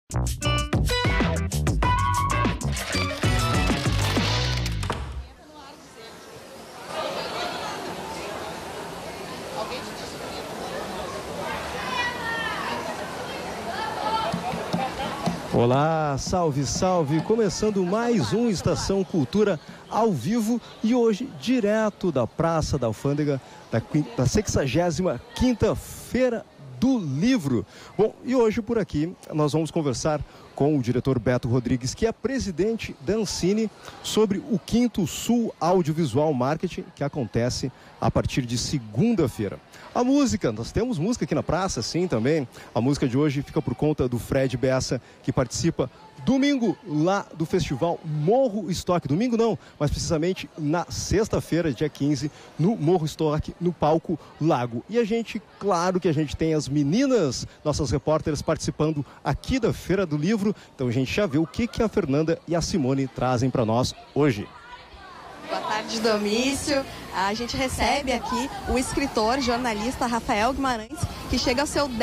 Olá, salve, salve! Começando mais um Estação Cultura ao vivo e hoje direto da Praça da Alfândega da 65ª Feira do Livro. Bom, e hoje por aqui nós vamos conversar com o diretor Beto Rodrigues, que é presidente da Ancine, sobre o 5º Sul Audiovisual Marketing, que acontece a partir de segunda-feira. A música, nós temos música aqui na praça, sim, também. A música de hoje fica por conta do Fred Bessa, que participa domingo lá do festival Morro Stock. Domingo não, mas precisamente na sexta-feira, dia 15, no Morro Stock, no palco Lago. E a gente, claro que a gente tem as meninas, nossas repórteres, participando aqui da Feira do Livro. Então a gente já vê o que a Fernanda e a Simone trazem para nós hoje. Boa tarde, Domício. A gente recebe aqui o escritor, jornalista Rafael Guimarães, que chega ao seu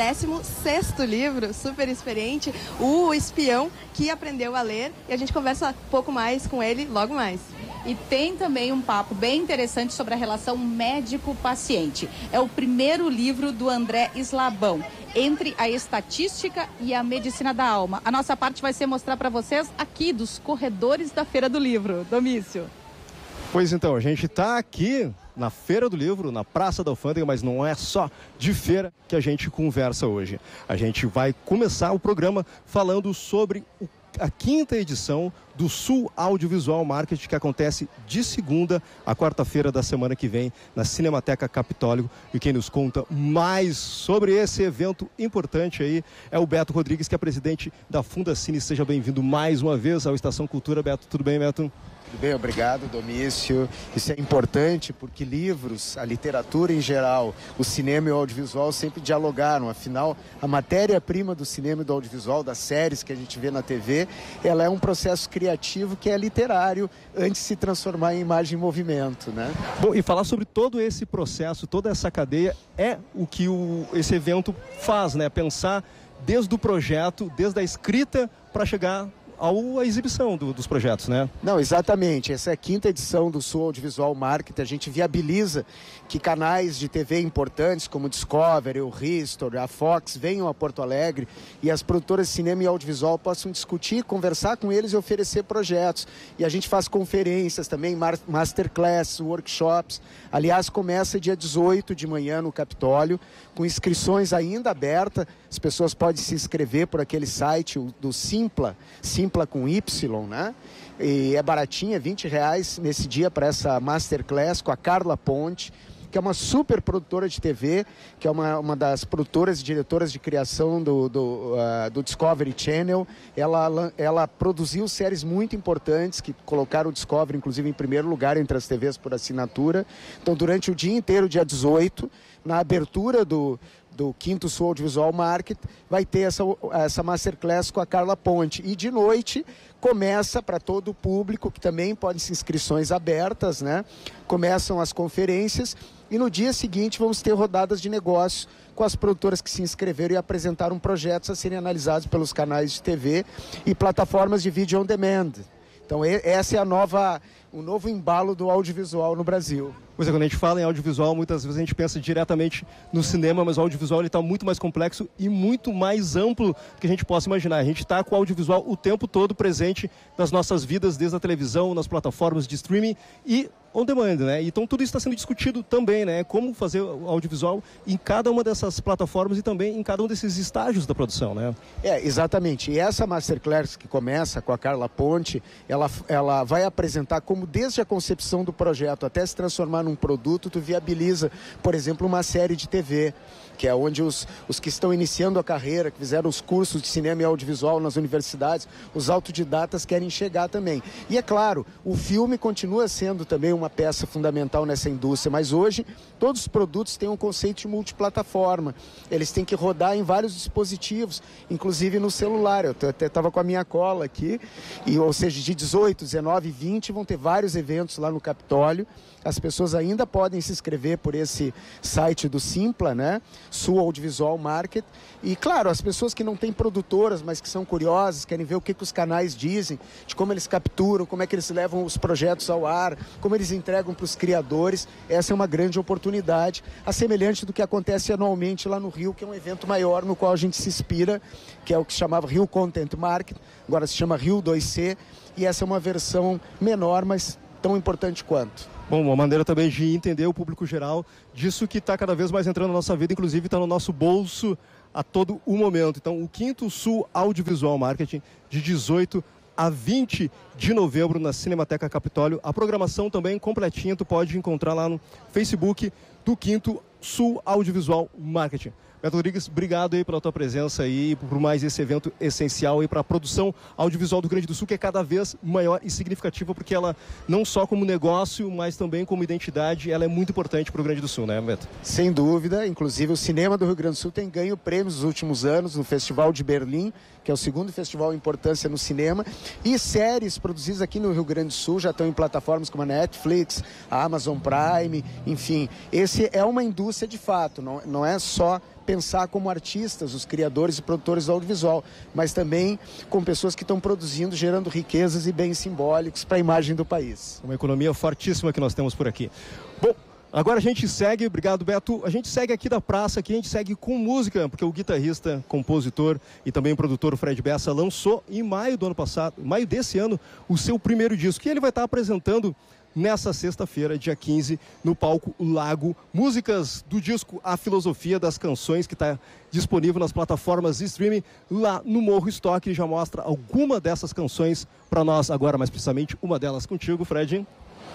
16º livro, super experiente, O Espião que Aprendeu a Ler. E a gente conversa um pouco mais com ele logo mais. E tem também um papo bem interessante sobre a relação médico-paciente. É o primeiro livro do André Slabão, Entre a Estatística e a Medicina da Alma. A nossa parte vai ser mostrar para vocês aqui dos corredores da Feira do Livro. Domício. Pois então, a gente está aqui na Feira do Livro, na Praça da Alfândega, mas não é só de feira que a gente conversa hoje. A gente vai começar o programa falando sobre a 5ª edição do Sul Audiovisual Marketing, que acontece de segunda a quarta-feira da semana que vem na Cinemateca Capitólio. E quem nos conta mais sobre esse evento importante aí é o Beto Rodrigues, que é presidente da Fundacine. Seja bem-vindo mais uma vez ao Estação Cultura, Beto. Tudo bem, Beto? Tudo bem, obrigado, Domício. Isso é importante porque livros, a literatura em geral, o cinema e o audiovisual sempre dialogaram. Afinal, a matéria-prima do cinema e do audiovisual, das séries que a gente vê na TV, ela é um processo criativo que é literário antes de se transformar em imagem e movimento, né? Bom, e falar sobre todo esse processo, toda essa cadeia, é o que esse evento faz, né? Pensar desde o projeto, desde a escrita, para chegar à exibição dos projetos, né? Não, exatamente. Essa é a 5ª edição do Sul Audiovisual Marketing. A gente viabiliza que canais de TV importantes como o Discovery, o History, a Fox venham a Porto Alegre e as produtoras de cinema e audiovisual possam discutir, conversar com eles e oferecer projetos. E a gente faz conferências também, masterclass, workshops. Aliás, começa dia 18 de manhã no Capitólio, com inscrições ainda abertas. As pessoas podem se inscrever por aquele site do Simpla com Y, né? E é baratinho, é R$20 nesse dia para essa masterclass com a Carla Ponte, que é uma super produtora de TV, que é uma das produtoras e diretoras de criação do Discovery Channel. Ela produziu séries muito importantes que colocaram o Discovery, inclusive, em primeiro lugar entre as TVs por assinatura. Então, durante o dia inteiro, dia 18, na abertura do 5º Sul Audiovisual Market, vai ter essa masterclass com a Carla Ponte. E de noite começa para todo o público, que também podem ser inscrições abertas, né? Começam as conferências e no dia seguinte vamos ter rodadas de negócios com as produtoras que se inscreveram e apresentaram projetos a serem analisados pelos canais de TV e plataformas de vídeo on demand. Então essa é o novo embalo do audiovisual no Brasil. Pois é, quando a gente fala em audiovisual, muitas vezes a gente pensa diretamente no cinema, mas o audiovisual está muito mais complexo e muito mais amplo do que a gente possa imaginar. A gente está com o audiovisual o tempo todo presente nas nossas vidas, desde a televisão, nas plataformas de streaming e on demand, né? Então tudo isso está sendo discutido também, né? Como fazer o audiovisual em cada uma dessas plataformas e também em cada um desses estágios da produção, né? Exatamente. E essa masterclass que começa com a Carla Ponte, ela vai apresentar como desde a concepção do projeto até se transformar num produto, tu viabiliza, por exemplo, uma série de TV, que é onde os que estão iniciando a carreira, que fizeram os cursos de cinema e audiovisual nas universidades, os autodidatas querem chegar também. E é claro, o filme continua sendo também uma peça fundamental nessa indústria, mas hoje todos os produtos têm um conceito de multiplataforma. Eles têm que rodar em vários dispositivos, inclusive no celular. Eu até estava com a minha cola aqui, ou seja, de 18, 19 e 20 vão ter vários eventos lá no Capitólio. As pessoas ainda podem se inscrever por esse site do Simpla, né? Sul Audiovisual Market. E, claro, as pessoas que não têm produtoras, mas que são curiosas, querem ver o que os canais dizem, de como eles capturam, como é que eles levam os projetos ao ar, como eles entregam para os criadores. Essa é uma grande oportunidade, a semelhante do que acontece anualmente lá no Rio, que é um evento maior no qual a gente se inspira, que é o que se chamava Rio Content Market, agora se chama Rio 2C, e essa é uma versão menor, mas tão importante quanto. Bom, uma maneira também de entender o público geral disso que está cada vez mais entrando na nossa vida, inclusive está no nosso bolso a todo o momento. Então, o 5º Sul Audiovisual Marketing, de 18 a 20 de novembro na Cinemateca Capitólio. A programação também completinha, tu pode encontrar lá no Facebook do 5º Sul Audiovisual Marketing. Beto Rodrigues, obrigado aí pela tua presença aí, por mais esse evento essencial aí para a produção audiovisual do Rio Grande do Sul, que é cada vez maior e significativa, porque ela, não só como negócio, mas também como identidade, ela é muito importante para o Rio Grande do Sul, né, Beto? Sem dúvida, inclusive o cinema do Rio Grande do Sul tem ganho prêmios nos últimos anos, no Festival de Berlim, que é o segundo festival em importância no cinema, e séries produzidas aqui no Rio Grande do Sul já estão em plataformas como a Netflix, a Amazon Prime, enfim. Esse é uma indústria de fato, não é só pensar como artistas, os criadores e produtores do audiovisual, mas também com pessoas que estão produzindo, gerando riquezas e bens simbólicos para a imagem do país. Uma economia fortíssima que nós temos por aqui. Bom, agora a gente segue, obrigado Beto, a gente segue aqui da praça, aqui a gente segue com música, porque o guitarrista, compositor e também produtor Fred Bessa lançou em maio do ano passado, maio desse ano, o seu primeiro disco, e ele vai estar apresentando nessa sexta-feira, dia 15, no palco Lago, músicas do disco A Filosofia das Canções, que está disponível nas plataformas de streaming lá no Morro Stock. Ele já mostra alguma dessas canções para nós agora, mais precisamente uma delas contigo, Fred.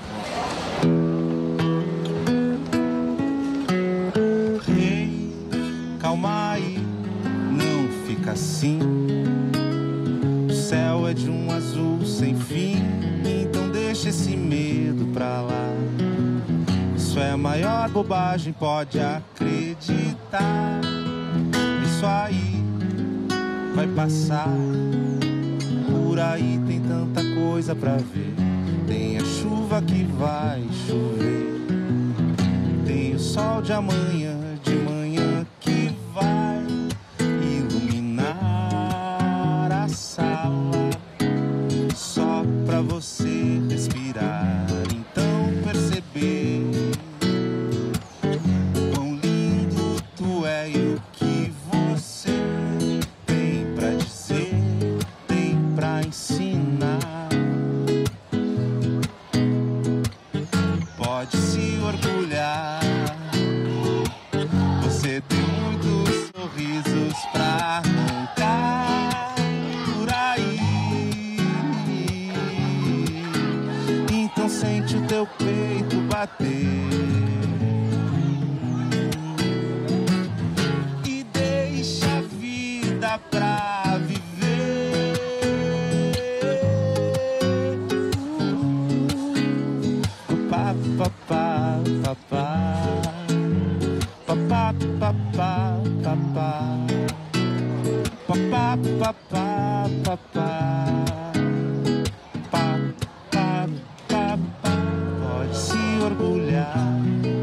Ei, calma aí, não fica assim. O céu é de um azul sem fim, então deixa esse medo pra lá. Isso é a maior bobagem, pode acreditar. Isso aí vai passar. Por aí tem tanta coisa pra ver. Tem a chuva que vai chover, tem o sol de amanhã que vai iluminar a sala só pra você respirar. Então perceber quão lindo tu é e o que você tem pra dizer, tem pra ensinar. Pode se orgulhar, você tem muitos sorrisos pra arrancar por aí. Então sente o teu peito bater e deixa a vida pra viver. Papá, papá, papá, papá, papá, papá, papá, papá, papá, papá. Pode se orgulhar,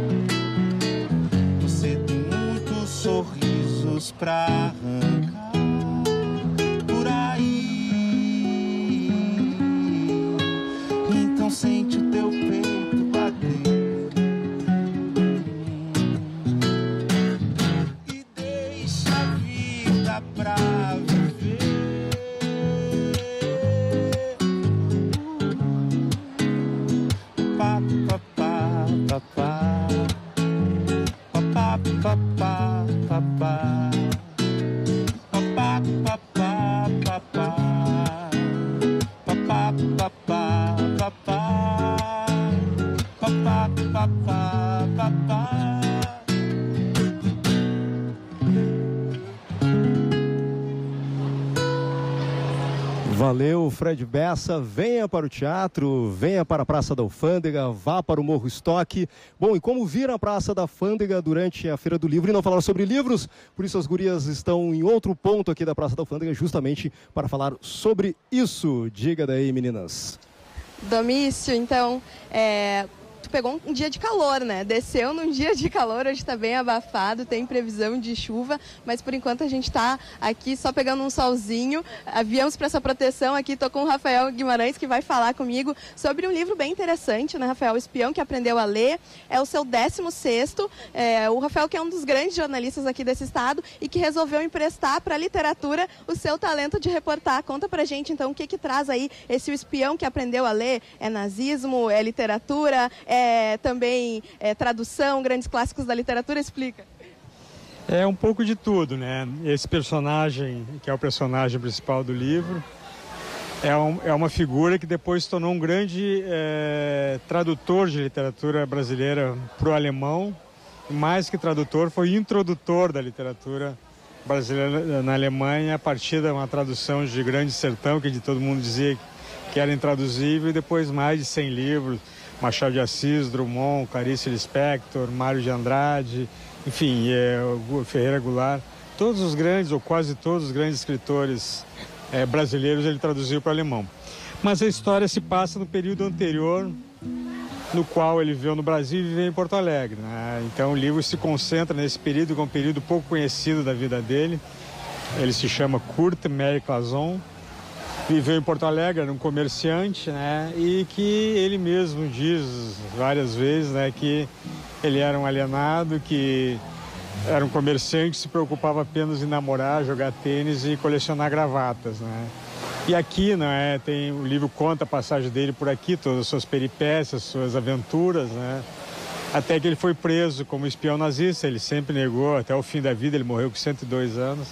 você tem muitos sorrisos pra arrancar por aí. Então sente o teu peito bater e deixa a vida pra viver. Papá, papá, papá, papá, papá, papá, papá, papá, papá, papá, papá, papá, papá. Valeu, Fred Bessa. Venha para o teatro, venha para a Praça da Alfândega, vá para o Morro Stock. Bom, e como vir a Praça da Alfândega durante a Feira do Livro e não falar sobre livros, por isso as gurias estão em outro ponto aqui da Praça da Alfândega, justamente para falar sobre isso. Diga daí, meninas. Domício, então, tu pegou um dia de calor, né? Desceu num dia de calor, hoje está bem abafado, tem previsão de chuva, mas por enquanto a gente está aqui só pegando um solzinho. Viemos para essa proteção aqui, estou com o Rafael Guimarães, que vai falar comigo sobre um livro bem interessante, né, Rafael? O Espião que Aprendeu a Ler. É o seu 16º. O Rafael, que é um dos grandes jornalistas aqui desse estado e que resolveu emprestar para a literatura o seu talento de reportar. Conta pra gente, então, o que traz aí esse Espião que Aprendeu a Ler? É nazismo, é literatura, é também tradução, grandes clássicos da literatura? Explica. É um pouco de tudo, né? Esse personagem, que é o personagem principal do livro, é uma figura que depois se tornou um grande tradutor de literatura brasileira para o alemão. Mais que tradutor, foi introdutor da literatura brasileira na Alemanha, a partir de uma tradução de Grande Sertão, que todo mundo dizia que era intraduzível, e depois mais de 100 livros, Machado de Assis, Drummond, Clarice Lispector, Mário de Andrade, enfim, Ferreira Goulart, todos os grandes, ou quase todos os grandes escritores brasileiros ele traduziu para o alemão. Mas a história se passa no período anterior, no qual ele viveu no Brasil e viveu em Porto Alegre, né? Então o livro se concentra nesse período, que é um período pouco conhecido da vida dele. Ele se chama Kurt Mary Clason, viveu em Porto Alegre, era um comerciante, né? E que ele mesmo diz várias vezes, né, que ele era um alienado, que era um comerciante que se preocupava apenas em namorar, jogar tênis e colecionar gravatas, né? E aqui, né, o livro conta a passagem dele por aqui, todas as suas peripécias, suas aventuras, né? Até que ele foi preso como espião nazista. Ele sempre negou, até o fim da vida, ele morreu com 102 anos,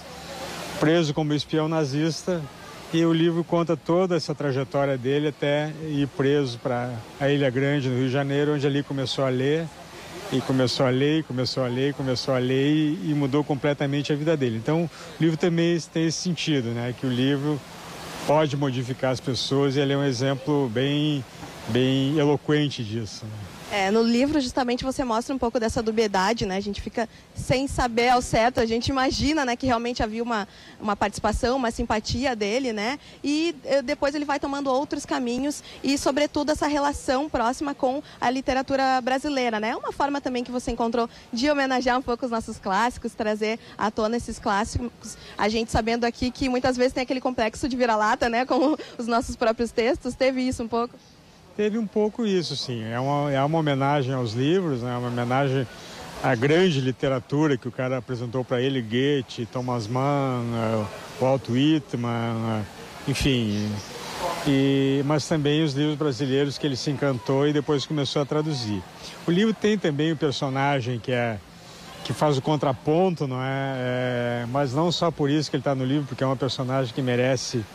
preso como espião nazista. E o livro conta toda essa trajetória dele até ir preso para a Ilha Grande, no Rio de Janeiro, onde ali começou a ler, e começou a ler, começou a ler, começou a ler e mudou completamente a vida dele. Então, o livro também tem esse sentido, né, que o livro pode modificar as pessoas, e ele é um exemplo bem eloquente disso, né? No livro, justamente, você mostra um pouco dessa dubiedade, né? A gente fica sem saber ao certo, a gente imagina, né, que realmente havia uma participação, uma simpatia dele, né? E depois ele vai tomando outros caminhos e, sobretudo, essa relação próxima com a literatura brasileira, né? É uma forma também que você encontrou de homenagear um pouco os nossos clássicos, trazer à tona esses clássicos. A gente sabendo aqui que muitas vezes tem aquele complexo de vira-lata, né, com os nossos próprios textos. Teve isso um pouco? Teve um pouco isso, sim. É uma homenagem aos livros, né? Uma homenagem à grande literatura que o cara apresentou para ele, Goethe, Thomas Mann, Walt Whitman, enfim. Mas também os livros brasileiros que ele se encantou e depois começou a traduzir. O livro tem também o personagem que faz o contraponto, não é? Mas não só por isso que ele está no livro, porque é um personagem que merece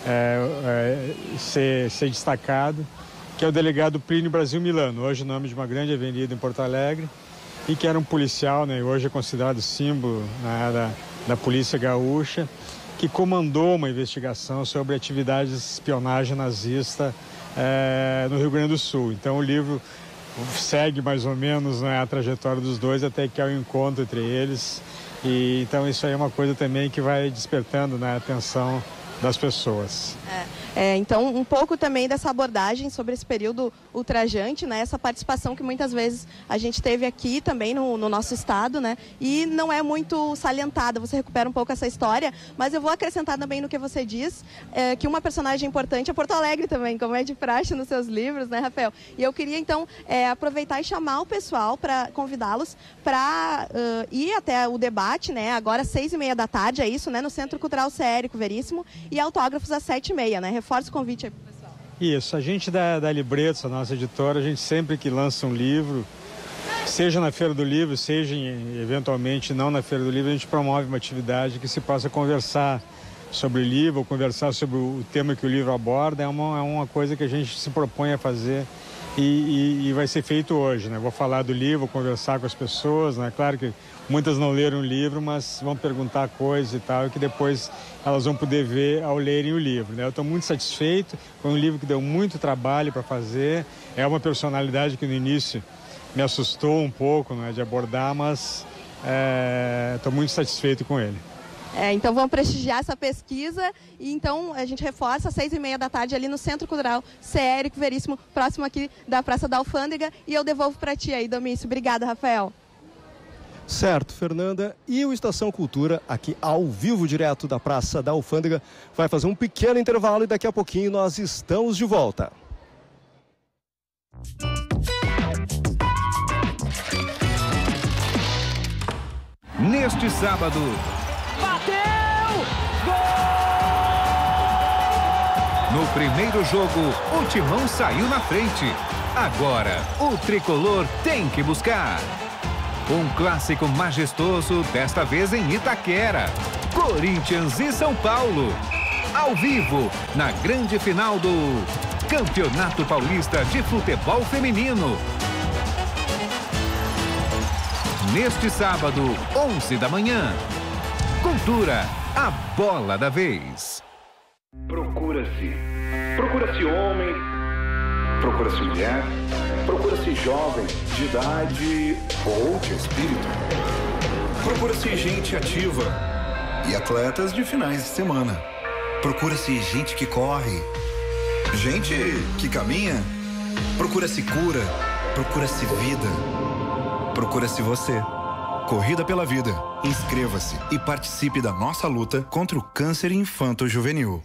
ser destacado, que é o delegado Plínio Brasil Milano, hoje nome de uma grande avenida em Porto Alegre, e que era um policial, né, hoje é considerado símbolo, né, da polícia gaúcha, que comandou uma investigação sobre atividades de espionagem nazista no Rio Grande do Sul. Então o livro segue mais ou menos, né, a trajetória dos dois até que há um encontro entre eles. E então isso aí é uma coisa também que vai despertando, né, a atenção das pessoas. Então, um pouco também dessa abordagem sobre esse período ultrajante, né? Essa participação que muitas vezes a gente teve aqui também no nosso estado, né? E não é muito salientada, você recupera um pouco essa história, mas eu vou acrescentar também no que você diz, que uma personagem importante é Porto Alegre também, como é de praxe nos seus livros, né, Rafael? E eu queria, então, aproveitar e chamar o pessoal para convidá-los para ir até o debate, né? Agora, 6h30 da tarde, é isso, né? No Centro Cultural Sérico Veríssimo, e autógrafos às 7h30, né? Reforça o convite aí pro pessoal. Isso, a gente da Libretos, a nossa editora, a gente sempre que lança um livro, seja na Feira do Livro, seja eventualmente não na Feira do Livro, a gente promove uma atividade que se possa conversar sobre o livro, conversar sobre o tema que o livro aborda. É uma coisa que a gente se propõe a fazer e vai ser feito hoje, né? Vou falar do livro, vou conversar com as pessoas, né? Claro que muitas não leram o livro, mas vão perguntar coisas e tal, e que depois elas vão poder ver ao lerem o livro, né? Eu estou muito satisfeito, foi um livro que deu muito trabalho para fazer, é uma personalidade que no início me assustou um pouco, né, de abordar, mas estou muito satisfeito com ele. Então vamos prestigiar essa pesquisa e então a gente reforça às 6h30 da tarde ali no Centro Cultural C. Érico Veríssimo, próximo aqui da Praça da Alfândega, e eu devolvo para ti aí, Domício. Obrigada, Rafael. Certo, Fernanda. E o Estação Cultura, aqui ao vivo, direto da Praça da Alfândega, vai fazer um pequeno intervalo e daqui a pouquinho nós estamos de volta. Neste sábado... Bateu! Gol! No primeiro jogo, o Timão saiu na frente. Agora, o Tricolor tem que buscar. Um clássico majestoso, desta vez em Itaquera. Corinthians e São Paulo. Ao vivo, na grande final do Campeonato Paulista de Futebol Feminino. Neste sábado, 11 da manhã. Cultura, a bola da vez. Procura-se homem, procura-se mulher, procura-se jovem, de idade ou de espírito. Procura-se gente ativa e atletas de finais de semana. Procura-se gente que corre, gente que caminha. Procura-se cura, procura-se vida. Procura-se você. Corrida pela Vida. Inscreva-se e participe da nossa luta contra o câncer infanto-juvenil.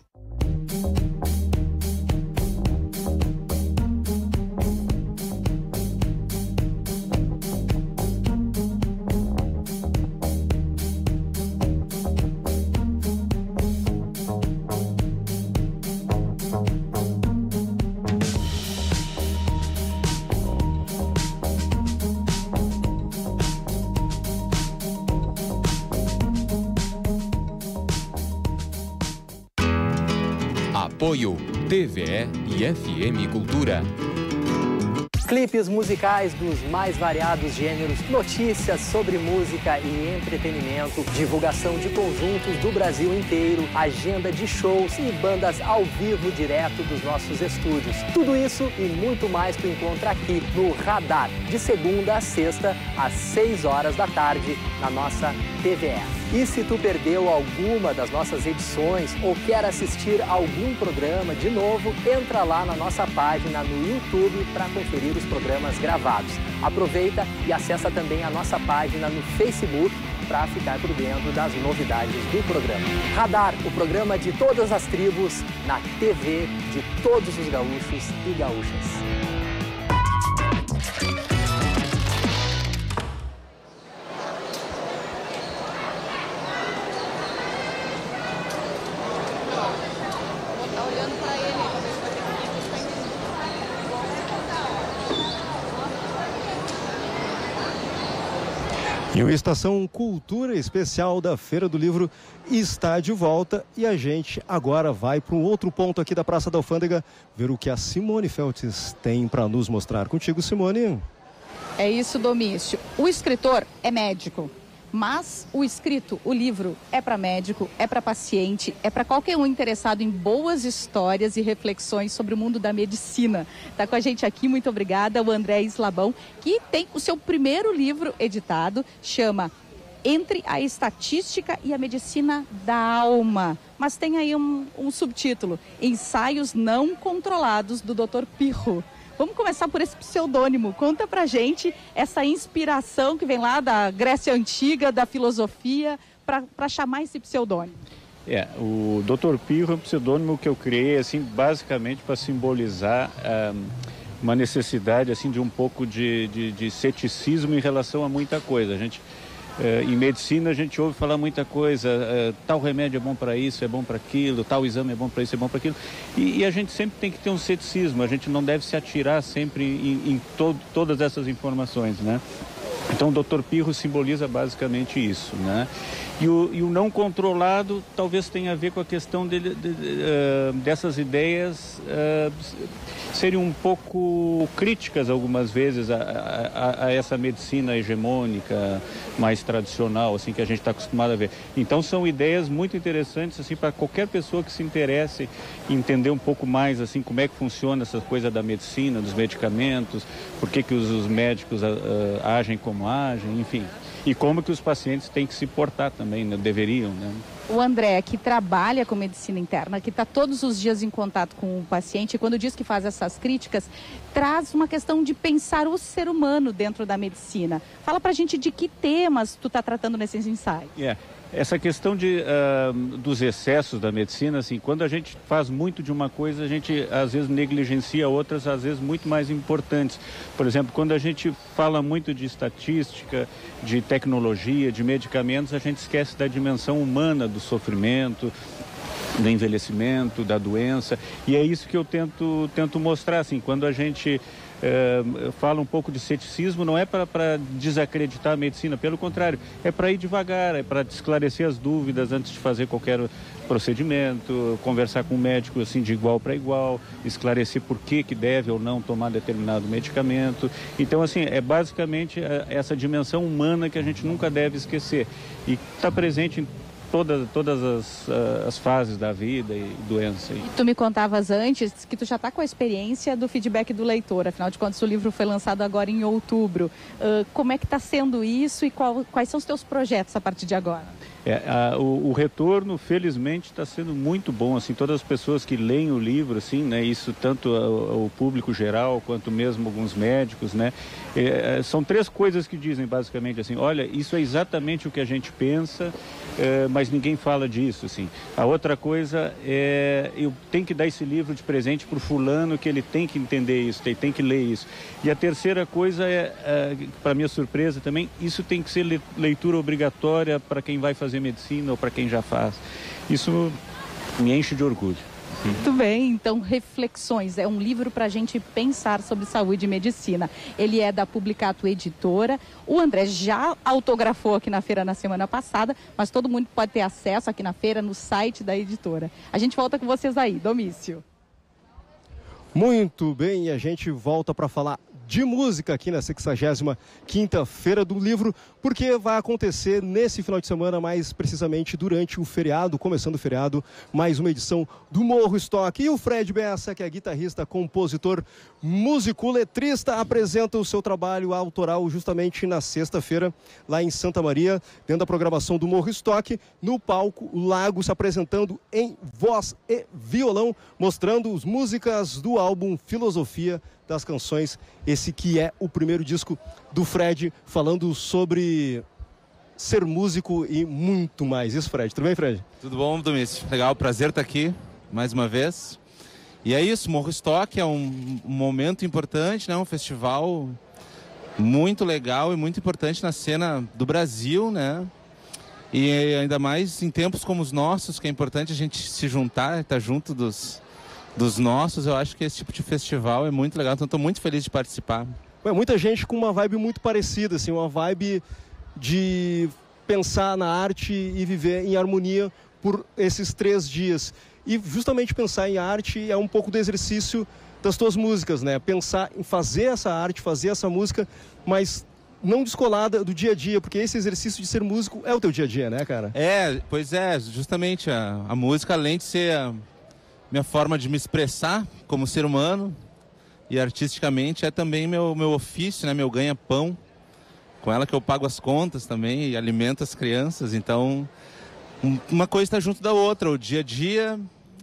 Apoio TVE e FM Cultura. Clipes musicais dos mais variados gêneros, notícias sobre música e entretenimento, divulgação de conjuntos do Brasil inteiro, agenda de shows e bandas ao vivo direto dos nossos estúdios. Tudo isso e muito mais tu encontra aqui no Radar, de segunda a sexta, às 6 horas da tarde, na nossa TVE. E se tu perdeu alguma das nossas edições ou quer assistir algum programa de novo, entra lá na nossa página no YouTube para conferir os programas gravados. Aproveita e acessa também a nossa página no Facebook para ficar por dentro das novidades do programa. Radar, o programa de todas as tribos, na TV de todos os gaúchos e gaúchas. E o Estação Cultura Especial da Feira do Livro está de volta e a gente agora vai para um outro ponto aqui da Praça da Alfândega ver o que a Simone Feltes tem para nos mostrar. Contigo, Simone. É isso, Domício. O escritor é médico, mas o escrito, o livro, é para médico, é para paciente, é para qualquer um interessado em boas histórias e reflexões sobre o mundo da medicina. Está com a gente aqui, muito obrigada, o André Slabão, que tem o seu primeiro livro editado, chama Entre a Estatística e a Medicina da Alma. Mas tem aí um subtítulo, Ensaios Não Controlados do Dr. Pirro. Vamos começar por esse pseudônimo. Conta pra gente essa inspiração que vem lá da Grécia Antiga, da filosofia, para chamar esse pseudônimo. O Dr. Pirro é um pseudônimo que eu criei, assim, basicamente para simbolizar uma necessidade, assim, de um pouco de ceticismo em relação a muita coisa. A gente... em medicina a gente ouve falar muita coisa, tal remédio é bom para isso, é bom para aquilo, tal exame é bom para isso, é bom para aquilo. E a gente sempre tem que ter um ceticismo, a gente não deve se atirar sempre em todas essas informações, né? Então o Dr. Pirro simboliza basicamente isso, né? E o não controlado talvez tenha a ver com a questão dessas ideias serem um pouco críticas algumas vezes a essa medicina hegemônica mais tradicional, assim, que a gente está acostumado a ver. Então são ideias muito interessantes, assim, para qualquer pessoa que se interesse em entender um pouco mais, assim, como é que funciona essa coisa da medicina, dos medicamentos, por que os médicos agem como agem, enfim. e como que os pacientes têm que se portar também, né? Deveriam, né? O André, que trabalha com medicina interna, que está todos os dias em contato com o paciente, quando diz que faz essas críticas, traz uma questão de pensar o ser humano dentro da medicina. Fala pra gente de que temas tu está tratando nesses ensaios. Essa questão dos excessos da medicina, assim, quando a gente faz muito de uma coisa, a gente às vezes negligencia outras, às vezes muito mais importantes. Por exemplo, quando a gente fala muito de estatística, de tecnologia, de medicamentos, a gente esquece da dimensão humana do sofrimento, do envelhecimento, da doença. E é isso que eu tento mostrar, assim, quando a gente fala um pouco de ceticismo, não é para desacreditar a medicina, pelo contrário, é para ir devagar, é para esclarecer as dúvidas antes de fazer qualquer procedimento, conversar com o médico assim de igual para igual, esclarecer por que deve ou não tomar determinado medicamento. Então, assim, é basicamente essa dimensão humana que a gente nunca deve esquecer e está presente em todas as fases da vida e doença. E tu me contavas antes que tu já está com a experiência do feedback do leitor, afinal de contas o livro foi lançado agora em outubro. Como é que está sendo isso e quais são os teus projetos a partir de agora? O retorno, felizmente, está sendo muito bom, assim, todas as pessoas que leem o livro, assim, né, isso tanto o público geral, quanto mesmo alguns médicos, né, são 3 coisas que dizem, basicamente, assim, olha, isso é exatamente o que a gente pensa, mas ninguém fala disso, assim. A outra coisa é, eu tenho que dar esse livro de presente para o fulano, que ele tem que entender isso, ele tem que ler isso. E a terceira coisa para minha surpresa também, isso tem que ser leitura obrigatória para quem vai fazer medicina ou para quem já faz. Isso me enche de orgulho. Muito bem, então Reflexões é um livro para a gente pensar sobre saúde e medicina. Ele é da Publicato Editora. O André já autografou aqui na feira na semana passada, mas todo mundo pode ter acesso aqui na feira no site da editora. A gente volta com vocês aí, Domício. Muito bem, e a gente volta para falar de música aqui na 65ª Feira do Livro, porque vai acontecer nesse final de semana, mais precisamente durante o feriado, começando o feriado, mais uma edição do Morro Stock. E o Fred Bessa, que é guitarrista, compositor, músico, letrista, apresenta o seu trabalho autoral justamente na sexta-feira, lá em Santa Maria, dentro da programação do Morro Stock, no palco Lago, se apresentando em voz e violão, mostrando as músicas do álbum Filosofia das Canções, esse que é o primeiro disco do Fred, falando sobre ser músico e muito mais. Isso, Fred. Tudo bem, Fred? Tudo bom, Domício? Legal, prazer estar aqui mais uma vez. E é isso, Morro Stock é um momento importante, né? Um festival muito legal e muito importante na cena do Brasil, né? E ainda mais em tempos como os nossos, que é importante a gente se juntar, estar junto dos nossos. Eu acho que esse tipo de festival é muito legal, então estou muito feliz de participar. Muita gente com uma vibe muito parecida, assim, uma vibe de pensar na arte e viver em harmonia por esses 3 dias. E justamente pensar em arte é um pouco do exercício das tuas músicas, né? Pensar em fazer essa arte, fazer essa música, mas não descolada do dia a dia, porque esse exercício de ser músico é o teu dia a dia, né, cara? Pois é, justamente a música, além de ser a minha forma de me expressar como ser humano e artisticamente, é também meu ofício, né? Meu ganha-pão. Com ela que eu pago as contas também e alimento as crianças. Então, uma coisa está junto da outra. O dia a dia,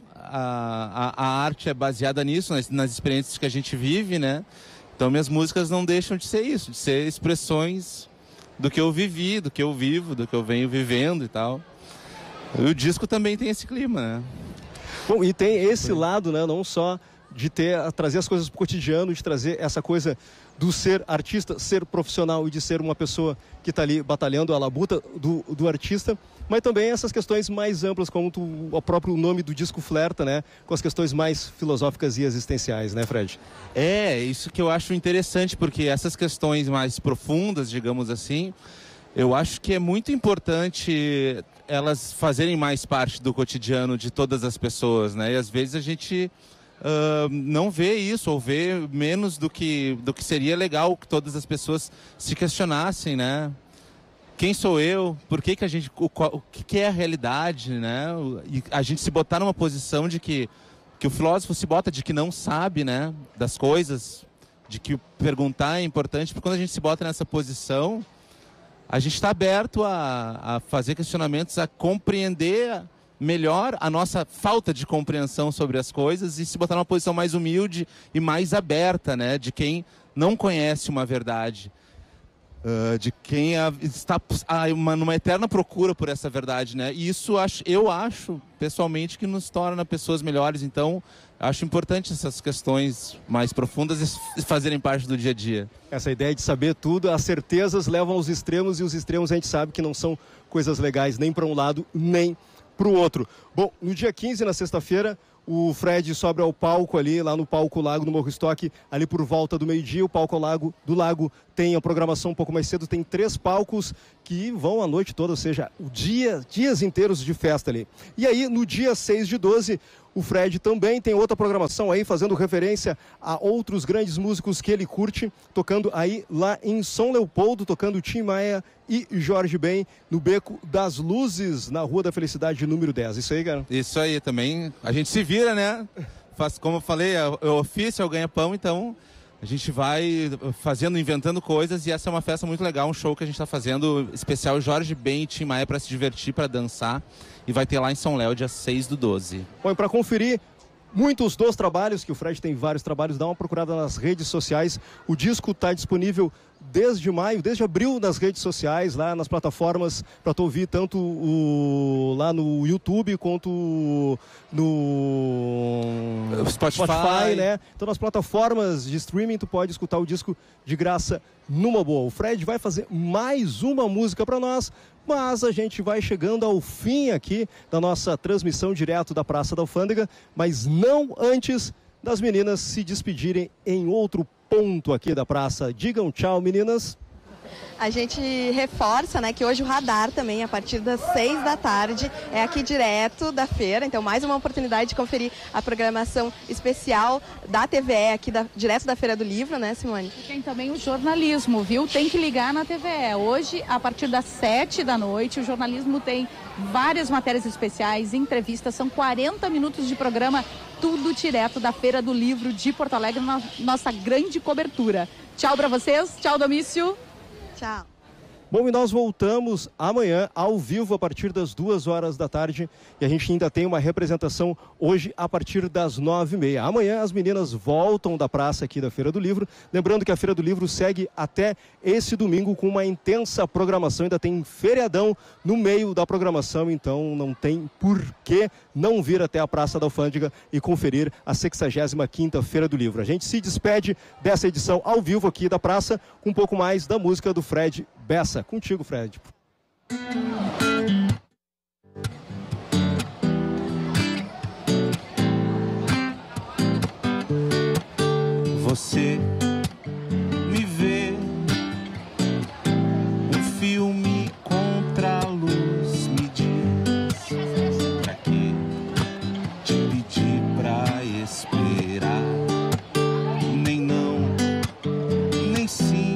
a arte é baseada nisso, nas experiências que a gente vive, né? Então, minhas músicas não deixam de ser isso, de ser expressões do que eu vivi, do que eu vivo, do que eu venho vivendo e tal. E o disco também tem esse clima, né? Bom, e tem esse lado, né, não só de trazer as coisas para o cotidiano, de trazer essa coisa do ser artista, ser profissional e de ser uma pessoa que está ali batalhando a labuta do artista, mas também essas questões mais amplas, como o próprio nome do disco flerta, né, com as questões mais filosóficas e existenciais, né, Fred? Isso que eu acho interessante, porque essas questões mais profundas, digamos assim, eu acho que é muito importante elas fazerem mais parte do cotidiano de todas as pessoas, né? E às vezes a gente não vê isso, ou vê menos do que seria legal que todas as pessoas se questionassem, né? Quem sou eu? Por que a gente... O que é a realidade, né? E a gente se botar numa posição de que o filósofo se bota de que não sabe, né? Das coisas, de que perguntar é importante, porque quando a gente se bota nessa posição, a gente está aberto a fazer questionamentos, a compreender melhor a nossa falta de compreensão sobre as coisas e se botar numa posição mais humilde e mais aberta, né, de quem não conhece uma verdade, de quem está numa eterna procura por essa verdade, né? E isso eu acho pessoalmente que nos torna pessoas melhores. Então acho importante essas questões mais profundas fazerem parte do dia a dia. Essa ideia de saber tudo, as certezas levam aos extremos e os extremos a gente sabe que não são coisas legais nem para um lado nem para o outro. Bom, no dia 15, na sexta-feira, o Fred sobe ao palco ali, lá no Palco Lago, no Morro Estoque, ali por volta do meio-dia. O Palco do Lago tem a programação um pouco mais cedo, tem 3 palcos que vão a noite toda, ou seja, dias inteiros de festa ali. E aí, no dia 6 de 12, o Fred também tem outra programação aí, fazendo referência a outros grandes músicos que ele curte, tocando aí lá em São Leopoldo, tocando Tim Maia e Jorge Ben, no Beco das Luzes, na Rua da Felicidade, número 10. Isso aí, cara? Isso aí, também. A gente se vira, né? Como eu falei, é o ofício, é o ganha-pão, então a gente vai inventando coisas, e essa é uma festa muito legal, um show que a gente está fazendo, especial Jorge Ben e Tim Maia, para se divertir, para dançar. E vai ter lá em São Léo, dia 6 do 12. Bom, e para conferir muitos dos trabalhos, que o Fred tem vários trabalhos, dá uma procurada nas redes sociais. O disco está disponível desde abril, nas redes sociais, lá nas plataformas, para tu ouvir tanto lá no YouTube quanto no Spotify, né? Então nas plataformas de streaming tu pode escutar o disco de graça numa boa. O Fred vai fazer mais uma música para nós, mas a gente vai chegando ao fim aqui da nossa transmissão direto da Praça da Alfândega, mas não antes das meninas se despedirem em outro ponto aqui da praça. Digam tchau, meninas. A gente reforça, né, que hoje o Radar também, a partir das 6 da tarde, é aqui direto da feira. Então, mais uma oportunidade de conferir a programação especial da TVE, aqui direto da Feira do Livro, né, Simone? E tem também o jornalismo, viu? Tem que ligar na TVE. Hoje, a partir das 7 da noite, o jornalismo tem várias matérias especiais, entrevistas, são 40 minutos de programa, tudo direto da Feira do Livro de Porto Alegre, nossa grande cobertura. Tchau para vocês, tchau, Domício. Tchau. Bom, e nós voltamos amanhã ao vivo a partir das 2 horas da tarde, e a gente ainda tem uma representação hoje a partir das 9h30. Amanhã as meninas voltam da praça aqui da Feira do Livro, lembrando que a Feira do Livro segue até esse domingo com uma intensa programação, ainda tem feriadão no meio da programação, então não tem por que não vir até a Praça da Alfândega e conferir a 65ª Feira do Livro. A gente se despede dessa edição ao vivo aqui da praça com um pouco mais da música do Fred Bessa. Contigo, Fred. Você me vê, um filme contra a luz, me diz pra que te pedir pra esperar, nem não, nem sim.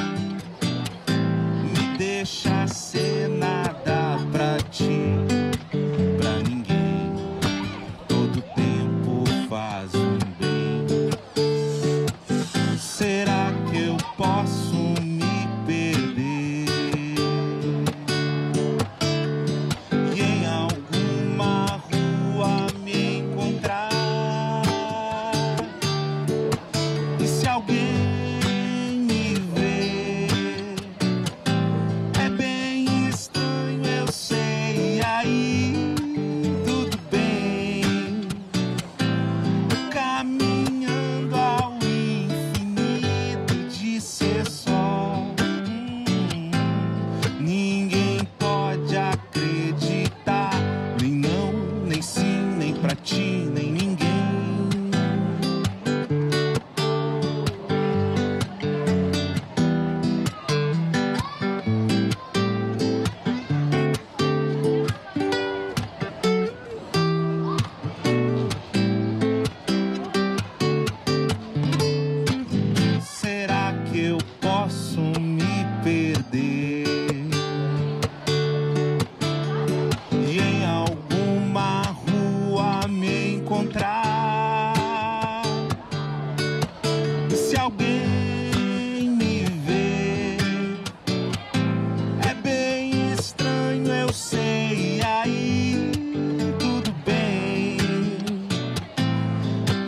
Deixa ser nada pra ti, pra ninguém. Todo tempo faz um bem. Será que eu posso me perder e em alguma rua me encontrar?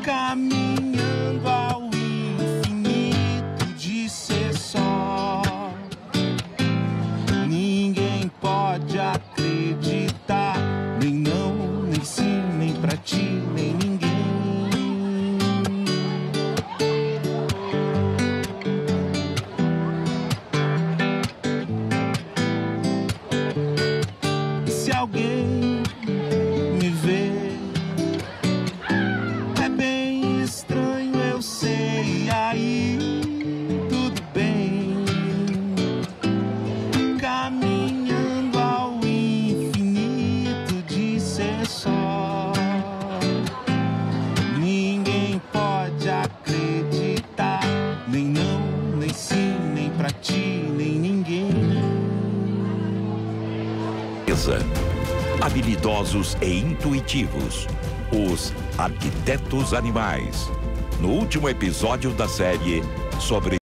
caminhando ao infinito de ser só. Ninguém pode acreditar, nem não, nem sim, nem pra ti, nem ninguém. Se alguém me vê, é bem estranho, eu sei, aí tudo bem. Caminhando ao infinito de ser só. Ninguém pode acreditar, nem não, nem sim, nem pra ti, nem ninguém. Habilidosos e intuitivos, os arquitetos animais. No último episódio da série sobre